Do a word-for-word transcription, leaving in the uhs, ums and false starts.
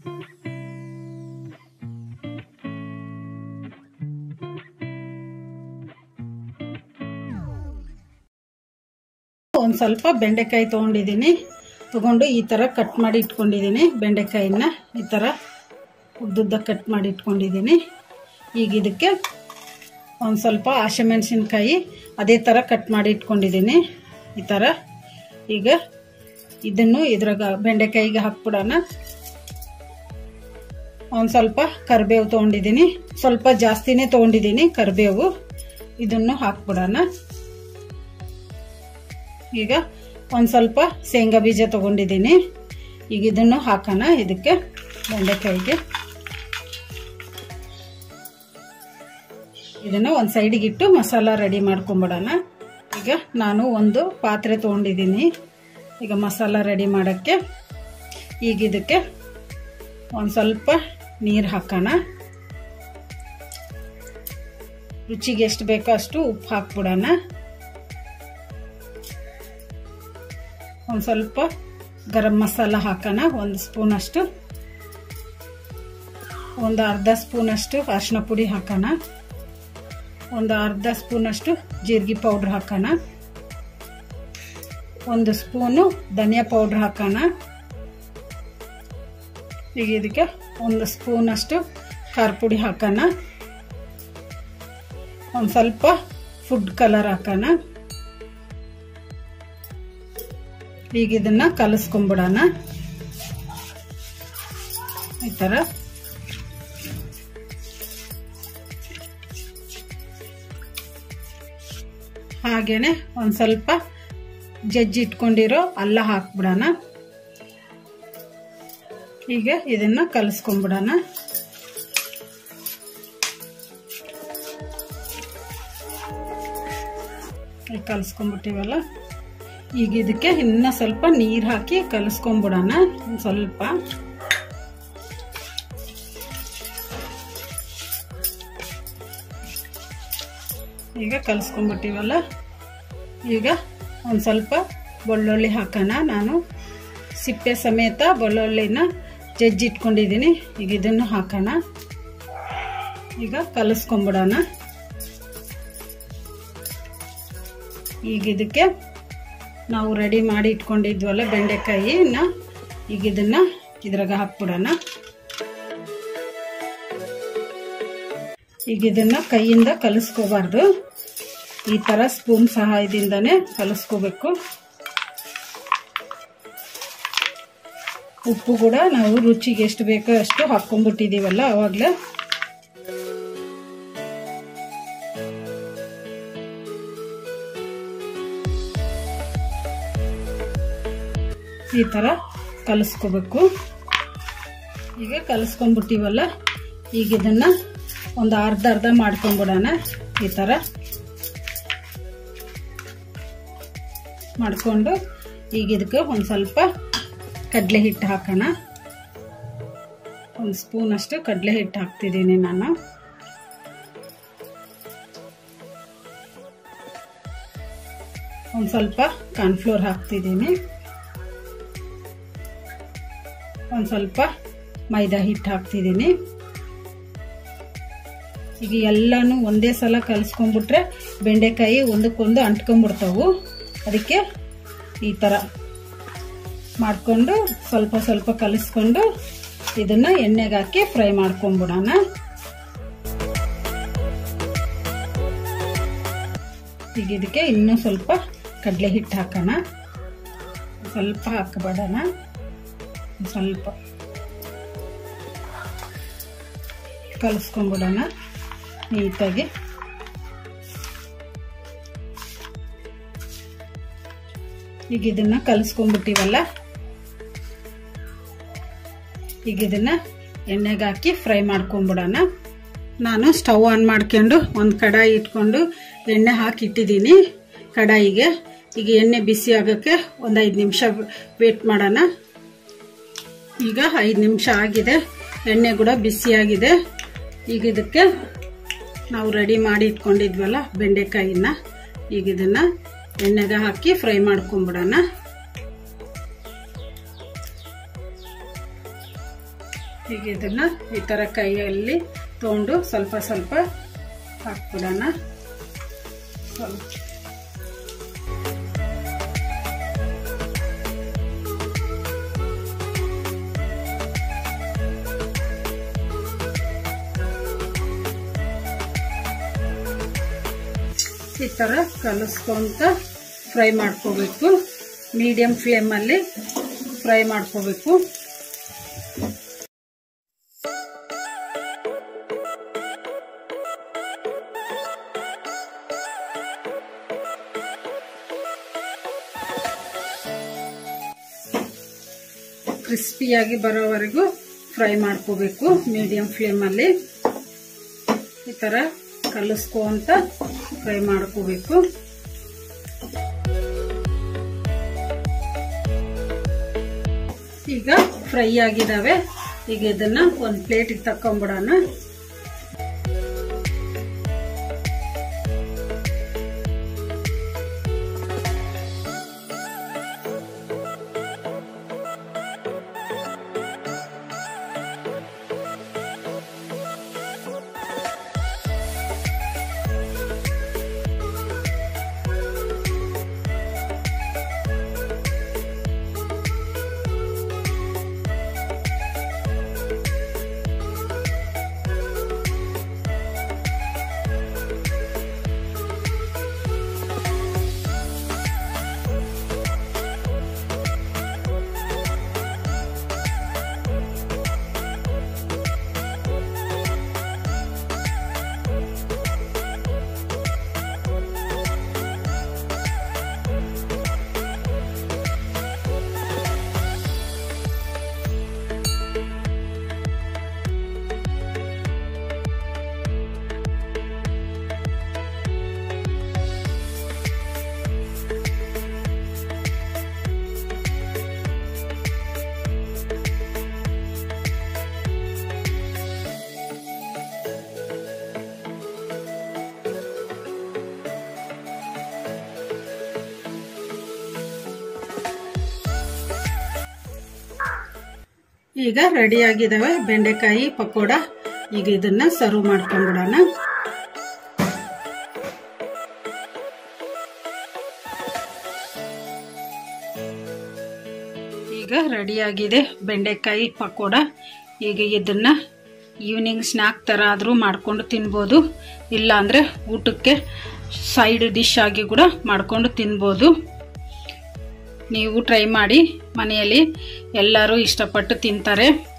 ಒಂದು ಸ್ವಲ್ಪ ಬೆಂಡೆಕಾಯಿ ತಗೊಂಡಿದ್ದೀನಿ. ತಗೊಂಡು ಈ ತರ ಕಟ್ ಮಾಡಿ ಇಟ್ಕೊಂಡಿದ್ದೀನಿ. ಬೆಂಡೆಕಾಯಿನ ಈ ತರ ಉದ್ದುದ್ದ ಕಟ್ ಮಾಡಿ ಇಟ್ಕೊಂಡಿದ್ದೀನಿ. ಈಗ ಇದಕ್ಕೆ ಒಂದು ಸ್ವಲ್ಪ ಹಸಿಮೆಣಸಿನಕಾಯಿ ಅದೇ ತರ ಕಟ್ ಮಾಡಿ ಇಟ್ಕೊಂಡಿದ್ದೀನಿ ಈ ತರ. ಈಗ ಇದನ್ನು ಇದ್ರಾಗ ಬೆಂಡೆಕಾಯಿಗೆ ಹಾಕ್ಬಿಡೋಣ. ಒಂದು ಸ್ವಲ್ಪ ಕರಿಬೇವು ತಗೊಂಡಿದ್ದೀನಿ, ಸ್ವಲ್ಪ ಜಾಸ್ತಿನೇ ತಗೊಂಡಿದ್ದೀನಿ ಕರಿಬೇವು. ಇದನ್ನು ಹಾಕ್ಬಿಡೋಣ. ಈಗ ಒಂದು ಸ್ವಲ್ಪ ಶೇಂಗಾ ಬೀಜ ತಗೊಂಡಿದ್ದೀನಿ. ಈಗ ಇದನ್ನು ಹಾಕೋಣ ಇದಕ್ಕೆ ಬೆಂಡೆಕಾಯಿಗೆ. ಇದನ್ನು ಒಂದು ಸೈಡಿಗೆ ಇಟ್ಟು ಮಸಾಲ ರೆಡಿ ಮಾಡ್ಕೊಂಬಿಡೋಣ. ಈಗ ನಾನು ಒಂದು ಪಾತ್ರೆ ತಗೊಂಡಿದ್ದೀನಿ ಈಗ ಮಸಾಲ ರೆಡಿ ಮಾಡೋಕ್ಕೆ. ಈಗ ಇದಕ್ಕೆ ಒಂದು ಸ್ವಲ್ಪ ನೀರು ಹಾಕೋಣ. ರುಚಿಗೆ ಎಷ್ಟು ಬೇಕೋ ಅಷ್ಟು ಉಪ್ಪು ಹಾಕ್ಬಿಡೋಣ. ಒಂದು ಸ್ವಲ್ಪ ಗರಂ ಮಸಾಲ ಹಾಕೋಣ, ಒಂದು ಸ್ಪೂನ್ ಅಷ್ಟು. ಒಂದು ಅರ್ಧ ಸ್ಪೂನ್ ಅಷ್ಟು ಅರಿಶಿನ ಪುಡಿ ಹಾಕೋಣ. ಒಂದು ಅರ್ಧ ಸ್ಪೂನ್ ಅಷ್ಟು ಜೀರಿಗೆ ಪೌಡ್ರ್ ಹಾಕೋಣ. ಒಂದು ಸ್ಪೂನು ಧನಿಯಾ ಪೌಡ್ರ್ ಹಾಕೋಣ. ಈಗ ಇದಕ್ಕೆ ಒಂದು ಸ್ಪೂನ್ ಅಷ್ಟು ಖಾರ ಪುಡಿ ಹಾಕೋಣ. ಒಂದು ಸ್ವಲ್ಪ ಫುಡ್ ಕಲರ್ ಹಾಕೋಣ. ಈಗ ಇದನ್ನ ಕಲಸ್ಕೊಂಡ್ಬಿಡೋಣ ಈ ತರ. ಹಾಗೇನೆ ಒಂದ್ ಸ್ವಲ್ಪ ಜಜ್ಜಿ ಇಟ್ಕೊಂಡಿರೋ ಅಲ್ಲ ಹಾಕ್ಬಿಡೋಣ. ಈಗ ಇದನ್ನ ಕಲಸ್ಕೊಂಡ್ಬಿಡೋಣ. ಕಲಸ್ಕೊಂಡ್ಬಿಟ್ಟಿವಲ್ಲ, ಈಗ ಇದಕ್ಕೆ ಇನ್ನ ಸ್ವಲ್ಪ ನೀರ್ ಹಾಕಿ ಕಲಸ್ಕೊಂಡ್ಬಿಡೋಣ. ಸ್ವಲ್ಪ ಈಗ ಕಲಸ್ಕೊಂಡ್ಬಿಟ್ಟಿವಲ್ಲ, ಈಗ ಒಂದ್ ಸ್ವಲ್ಪ ಬೆಳ್ಳುಳ್ಳಿ ಹಾಕೋಣ. ನಾನು ಸಿಪ್ಪೆ ಸಮೇತ ಬೆಳ್ಳುಳ್ಳಿನ ಜಜ್ಜಿ ಇಟ್ಕೊಂಡಿದ್ದೀನಿ. ಈಗ ಇದನ್ನು ಹಾಕೋಣ. ಈಗ ಕಲಸ್ಕೊಂಡ್ಬಿಡೋಣ. ಈಗ ಇದಕ್ಕೆ ನಾವು ರೆಡಿ ಮಾಡಿ ಇಟ್ಕೊಂಡಿದ್ವಲ್ಲ ಬೆಂಡೆಕಾಯಿನ, ಈಗ ಇದನ್ನ ಇದ್ರಾಗ ಹಾಕ್ಬಿಡೋಣ. ಈಗ ಇದನ್ನ ಕೈಯಿಂದ ಕಲಸ್ಕೋಬಾರ್ದು, ಈ ತರ ಸ್ಪೂನ್ ಸಹಾಯದಿಂದಾನೇ ಕಲಸ್ಕೋಬೇಕು. ಉಪ್ಪು ಕೂಡ ನಾವು ರುಚಿಗೆ ಎಷ್ಟು ಬೇಕೋ ಅಷ್ಟು ಹಾಕೊಂಡ್ಬಿಟ್ಟಿದೀವಲ್ಲ ಅವಾಗ್ಲೇ. ಈ ತರ ಕಲಸ್ಕೋಬೇಕು. ಈಗ ಕಲಸ್ಕೊಂಡ್ಬಿಟ್ಟಿವಲ್ಲ, ಈಗ ಇದನ್ನ ಒಂದು ಅರ್ಧ ಅರ್ಧ ಮಾಡ್ಕೊಂಡ್ಬಿಡೋಣ. ಈ ತರ ಮಾಡ್ಕೊಂಡು ಈಗ ಇದಕ್ಕೆ ಒಂದು ಸ್ವಲ್ಪ ಕಡಲೆ ಹಿಟ್ಟು ಹಾಕೋಣ. ಒಂದು ಸ್ಪೂನ್ ಅಷ್ಟು ಕಡಲೆ ಹಿಟ್ಟು ಹಾಕ್ತಿದ್ದೀನಿ ನಾನು. ಒಂದು ಸ್ವಲ್ಪ ಕಾರ್ನ್ಫ್ಲೋರ್ ಹಾಕ್ತಿದ್ದೀನಿ. ಒಂದು ಸ್ವಲ್ಪ ಮೈದಾ ಹಿಟ್ಟು ಹಾಕ್ತಿದ್ದೀನಿ. ಈಗ ಎಲ್ಲಾನು ಒಂದೇ ಸಲ ಕಲಸ್ಕೊಂಡ್ಬಿಟ್ರೆ ಬೆಂಡೆಕಾಯಿ ಒಂದಕ್ಕೊಂದು ಅಂಟ್ಕೊಂಡ್ಬಿಡ್ತಾವು. ಅದಕ್ಕೆ ಈ ತರ ಮಾಡ್ಕೊಂಡು ಸ್ವಲ್ಪ ಸ್ವಲ್ಪ ಕಲಿಸ್ಕೊಂಡು ಇದನ್ನ ಎಣ್ಣೆಗೆ ಹಾಕಿ ಫ್ರೈ ಮಾಡ್ಕೊಂಡ್ಬಿಡೋಣ. ಈಗ ಇದಕ್ಕೆ ಇನ್ನೂ ಸ್ವಲ್ಪ ಕಡಲೆ ಹಿಟ್ಟು ಹಾಕೋಣ. ಸ್ವಲ್ಪ ಹಾಕಬೇಡೋಣ, ಸ್ವಲ್ಪ ಕಲಿಸ್ಕೊಂಡ್ಬಿಡೋಣ ನೀಟಾಗಿ. ಈಗ ಇದನ್ನ ಕಲಿಸ್ಕೊಂಡ್ಬಿಟ್ಟಿವಲ್ಲ, ಈಗ ಇದನ್ನ ಎಣ್ಣೆಗೆ ಹಾಕಿ ಫ್ರೈ ಮಾಡ್ಕೊಂಡ್ಬಿಡೋಣ. ನಾನು ಸ್ಟವ್ ಆನ್ ಮಾಡ್ಕೊಂಡು ಒಂದು ಕಡಾಯಿ ಇಟ್ಕೊಂಡು ಎಣ್ಣೆ ಹಾಕಿ ಇಟ್ಟಿದ್ದೀನಿ ಕಡಾಯಿಗೆ. ಈಗ ಎಣ್ಣೆ ಬಿಸಿ ಆಗೋಕ್ಕೆ ಒಂದು ಐದು ನಿಮಿಷ ವೇಟ್ ಮಾಡೋಣ. ಈಗ ಐದು ನಿಮಿಷ ಆಗಿದೆ, ಎಣ್ಣೆ ಕೂಡ ಬಿಸಿಯಾಗಿದೆ. ಈಗ ಇದಕ್ಕೆ ನಾವು ರೆಡಿ ಮಾಡಿ ಇಟ್ಕೊಂಡಿದ್ವಲ್ಲ ಬೆಂಡೆಕಾಯಿನ, ಈಗ ಇದನ್ನ ಎಣ್ಣೆಗೆ ಹಾಕಿ ಫ್ರೈ ಮಾಡ್ಕೊಂಡ್ಬಿಡೋಣ. ಈಗ ಇದನ್ನ ಈ ತರ ಕೈಯಲ್ಲಿ ತಗೊಂಡು ಸ್ವಲ್ಪ ಸ್ವಲ್ಪ ಹಾಕ್ಬಿಡೋಣ. ಸ್ವಲ್ಪ ಈ ತರ ಕಲಿಸ್ಕೊಂತ ಫ್ರೈ ಮಾಡ್ಕೋಬೇಕು. ಮೀಡಿಯಂ ಫ್ಲೇಮ್ ಅಲ್ಲಿ ಫ್ರೈ ಮಾಡ್ಕೋಬೇಕು. ಕ್ರಿಸ್ಪಿಯಾಗಿ ಬರೋವರೆಗೂ ಫ್ರೈ ಮಾಡ್ಕೋಬೇಕು ಮೀಡಿಯಂ ಫ್ಲೇಮ್ ಅಲ್ಲಿ. ಈ ತರ ಕಲಿಸ್ಕೊಂತ ಫ್ರೈ ಮಾಡ್ಕೋಬೇಕು. ಈಗ ಫ್ರೈ ಆಗಿದಾವೆ. ಈಗ ಇದನ್ನ ಒಂದ್ ಪ್ಲೇಟಿಗೆ ತಕೊಂಡ್ಬಿಡೋಣ. ಈಗ ರೆಡಿ ಆಗಿದಾವೆ ಬೆಂಡೆಕಾಯಿ ಪಕೋಡ. ಈಗ ಇದನ್ನ ಸರ್ವ್ ಮಾಡ್ಕೊಂಡ್ಬಿಡೋಣ. ಈಗ ರೆಡಿ ಆಗಿದೆ ಬೆಂಡೆಕಾಯಿ ಪಕೋಡ. ಈಗ ಇದನ್ನ ಈವ್ನಿಂಗ್ ಸ್ನ್ಯಾಕ್ ತರ ಆದ್ರೂ ಮಾಡ್ಕೊಂಡು ತಿನ್ಬೋದು, ಇಲ್ಲ ಅಂದ್ರೆ ಊಟಕ್ಕೆ ಸೈಡ್ ಡಿಶ್ ಆಗಿ ಕೂಡ ಮಾಡ್ಕೊಂಡು ತಿನ್ಬೋದು. ನೀವು ಟ್ರೈ ಮಾಡಿ, ಮನೆಯಲ್ಲಿ ಎಲ್ಲರೂ ಇಷ್ಟಪಟ್ಟು ತಿಂತಾರೆ.